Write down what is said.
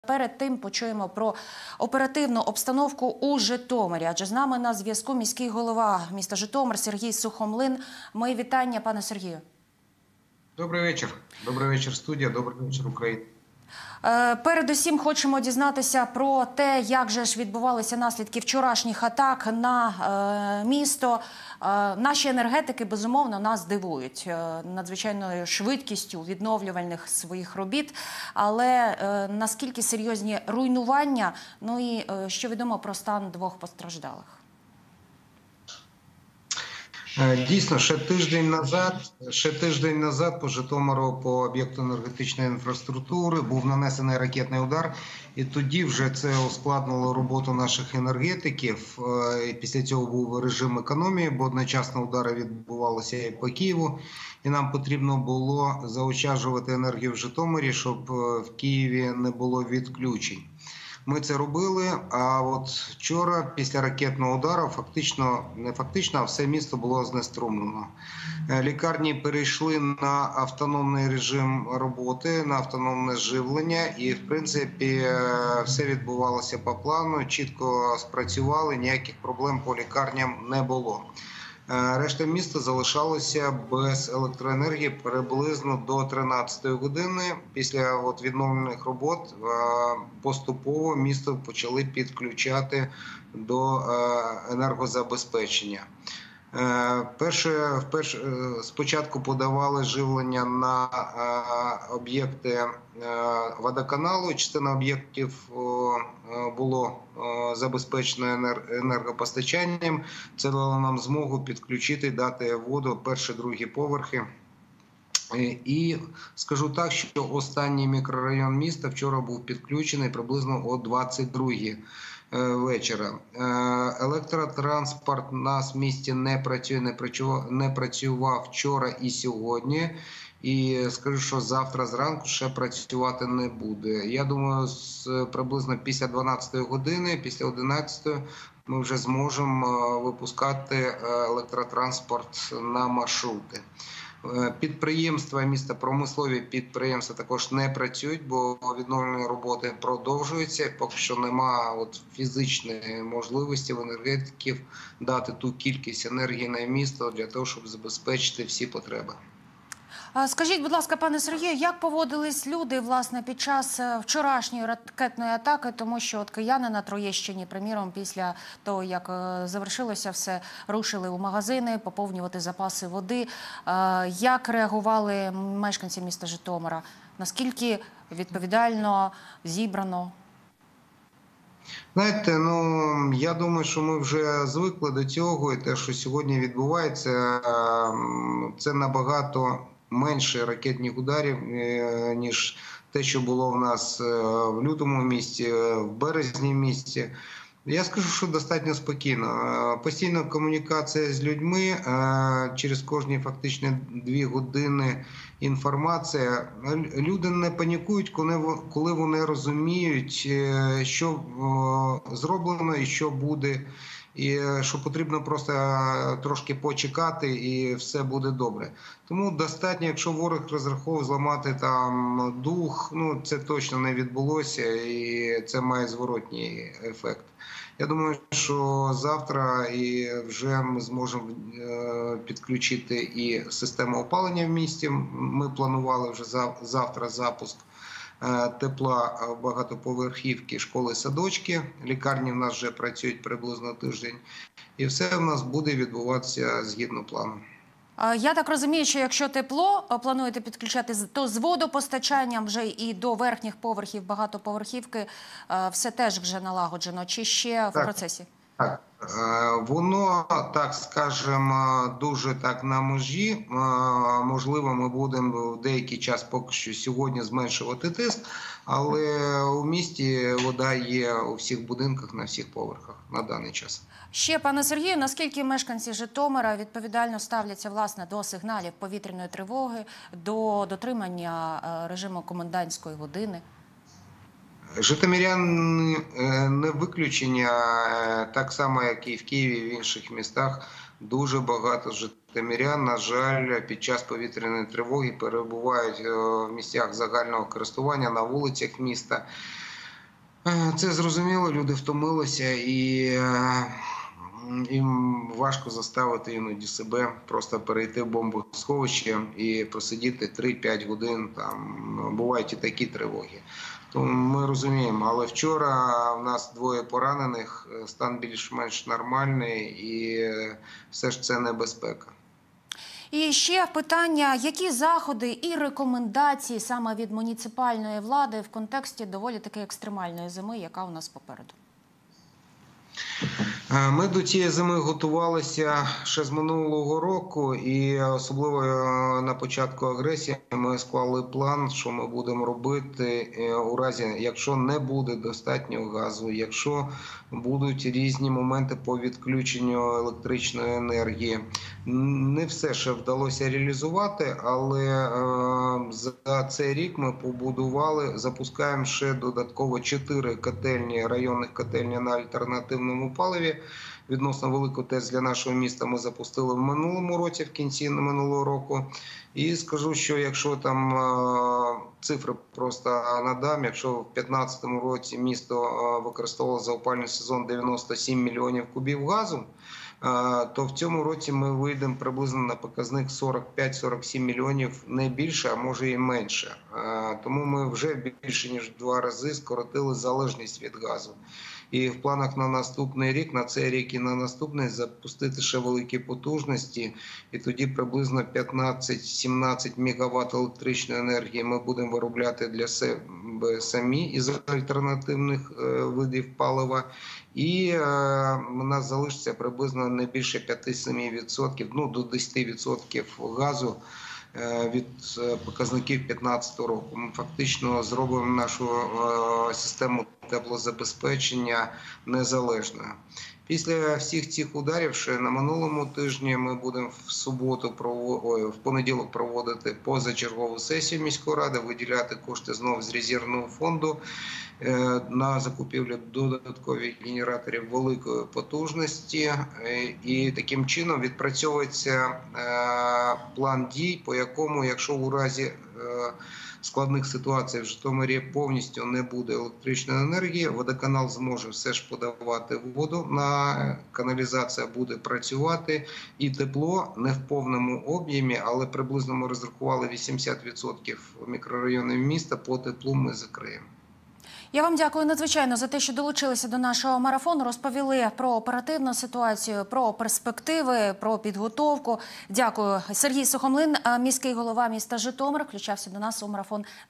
Перед тим почуємо про оперативну обстановку у Житомирі. Адже з нами на зв'язку міський голова міста Житомир Сергій Сухомлин. Мої вітання, пане Сергію. Добрий вечір. Добрий вечір, студія. Добрий вечір, Україна. Передусім хочемо дізнатися про те, як же ж відбувалися наслідки вчорашніх атак на місто. Наші енергетики, безумовно, нас дивують надзвичайною швидкістю відновлювальних своїх робіт. Але наскільки серйозні руйнування, ну і що відомо про стан двох постраждалих? Дійсно, ще тиждень назад по Житомиру, по об'єкту енергетичної інфраструктури був нанесений ракетний удар. І тоді вже це ускладнило роботу наших енергетиків. І після цього був режим економії, бо одночасно удари відбувалися і по Києву. І нам потрібно було заощаджувати енергію в Житомирі, щоб в Києві не було відключень. Ми це робили, а от вчора після ракетного удару а все місто було знеструмлено. Лікарні перейшли на автономний режим роботи, на автономне живлення і, в принципі, все відбувалося по плану, чітко спрацювали, ніяких проблем по лікарням не було. Решта міста залишалося без електроенергії приблизно до 13-ї години. Після відновлених робот поступово місто почали підключати до енергозабезпечення. Спочатку подавали живлення на об'єкти водоканалу, частина об'єктів було забезпечено енергопостачанням. Це дало нам змогу підключити, дати воду перші-другі поверхи. І скажу так, що останній мікрорайон міста вчора був підключений приблизно о 22-й вечора. Електротранспорт у нас в місті не працює, не працював вчора і сьогодні. І скажу, що завтра зранку ще працювати не буде. Я думаю, приблизно після 12-ї години, після 11-ї ми вже зможемо випускати електротранспорт на маршрути. Підприємства міста, промислові підприємства також не працюють, бо відновлені роботи продовжуються. Поки що немає фізичної можливості в енергетиків дати ту кількість енергії на місто для того, щоб забезпечити всі потреби. Скажіть, будь ласка, пане Сергію, як поводились люди, власне, під час вчорашньої ракетної атаки, тому що кияни на Троєщині, приміром, після того, як завершилося все, рушили у магазини поповнювати запаси води. Як реагували мешканці міста Житомира? Наскільки відповідально, зібрано? Знаєте, я думаю, що ми вже звикли до цього, і те, що сьогодні відбувається, це набагато менше ракетних ударів, ніж те, що було в нас в лютому місяці, в березні місяці. Я скажу, що достатньо спокійно. Постійна комунікація з людьми, через кожні фактично 2 години інформація. Люди не панікують, коли вони розуміють, що зроблено і що буде. І що потрібно просто трошки почекати і все буде добре. Тому достатньо, якщо ворог розраховував зламати там дух, це точно не відбулося і це має зворотній ефект. Я думаю, що завтра і вже ми зможемо підключити і систему опалення в місті. Ми планували вже завтра запуск тепла в багатоповерхівки, школи, садочки. Лікарні в нас вже працюють приблизно тиждень. І все в нас буде відбуватися згідно плану. Я так розумію, що якщо тепло плануєте підключати, то з водопостачанням вже і до верхніх поверхів багатоповерхівки все теж вже налагоджено, чи ще в процесі? Так, воно, так скажемо, дуже так на межі. Можливо, ми будемо в деякий час поки що сьогодні зменшувати тиск, але у місті вода є у всіх будинках, на всіх поверхах на даний час. Ще, пане Сергію, наскільки мешканці Житомира відповідально ставляться, власне, до сигналів повітряної тривоги, до дотримання режиму комендантської години? Житомиряни не виключення, так само, як і в Києві, і в інших містах. Дуже багато житомирян, на жаль, під час повітряної тривоги перебувають в місцях загального користування, на вулицях міста. Це зрозуміло, люди втомилися і їм важко заставити іноді себе просто перейти в бомбосховище і посидіти 3-5 годин. Там бувають і такі тривоги. Тому ми розуміємо, але вчора в нас 2 поранених, стан більш-менш нормальний і все ж це небезпека. І ще питання, які заходи і рекомендації саме від муніципальної влади в контексті доволі таки екстремальної зими, яка у нас попереду? Ми до цієї зими готувалися ще з минулого року, і особливо на початку агресії ми склали план, що ми будемо робити у разі, якщо не буде достатньо газу, якщо будуть різні моменти по відключенню електричної енергії. Не все ще вдалося реалізувати, але за цей рік ми побудували, запускаємо ще додатково 4 котельні, районних котельні на альтернативному паливі. Відносно велику ТЕЦ для нашого міста ми запустили в минулому році, в кінці минулого року. І скажу, що якщо там цифри просто надам, якщо в 2015 році місто використовувало за опалювальний сезон 97 мільйонів кубів газу, то в цьому році ми вийдемо приблизно на показник 45-47 мільйонів, не більше, а може і менше. Тому ми вже більше ніж в 2 рази скоротили залежність від газу. І в планах на наступний рік, на цей рік і на наступний, запустити ще великі потужності. І тоді приблизно 15-17 мегаватт електричної енергії ми будемо виробляти для себе самі із альтернативних видів палива. І у нас залишиться приблизно не більше 5-7%, ну до 10% газу від показників 2015 року. Ми фактично зробимо нашу систему теплозабезпечення незалежною. Після всіх цих ударів ще на минулому тижні ми будемо в понеділок проводити позачергову сесію міської ради, виділяти кошти знову з резервного фонду на закупівлю додаткових генераторів великої потужності. І таким чином відпрацьовується план дій, по якому, якщо у разі складних ситуацій в Житомирі повністю не буде електричної енергії, водоканал зможе все ж подавати воду, каналізація буде працювати, і тепло не в повному об'ємі, але приблизно ми розрахували 80% мікрорайонів міста по теплу ми закриємо. Я вам дякую надзвичайно за те, що долучилися до нашого марафону, розповіли про оперативну ситуацію, про перспективи, про підготовку. Дякую. Сергій Сухомлин, міський голова міста Житомир, включався до нас у марафон.